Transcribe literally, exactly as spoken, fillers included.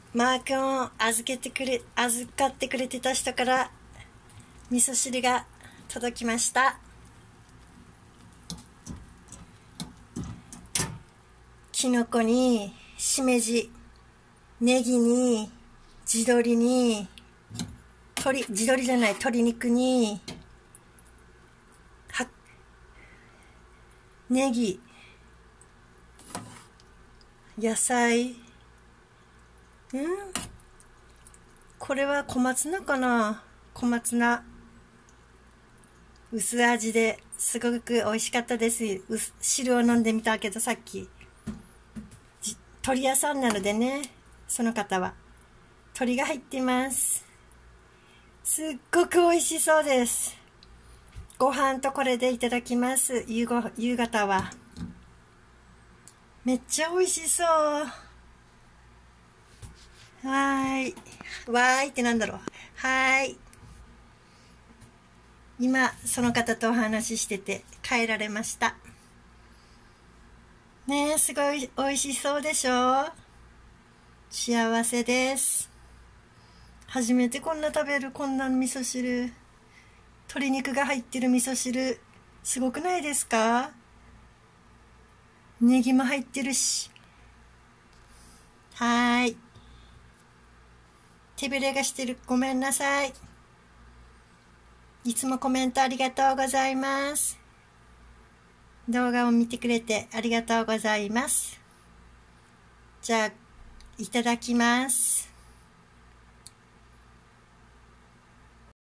マー君を預けてくれ、預かってくれてた人から味噌汁が届きました。きのこにしめじ、ネギに地鶏に鶏、地鶏じゃない鶏肉にはネギ、野菜、うんこれは小松菜かな。小松菜薄味ですごく美味しかったです。汁を飲んでみたけど、さっき鶏屋さんなのでね、その方は鶏が入ってます。すっごく美味しそうです。ご飯とこれでいただきます。夕ご夕方はめっちゃ美味しそう。わーい。わーいってなんだろう。はーい。今、その方とお話ししてて帰られました。ねえ、すごい美味しそうでしょ。幸せです。初めてこんな食べる、こんな味噌汁。鶏肉が入ってる味噌汁。すごくないですか？ネギも入ってるし。はーい。手ぶれがしてる。ごめんなさい。いつもコメントありがとうございます。動画を見てくれてありがとうございます。じゃあ、いただきます。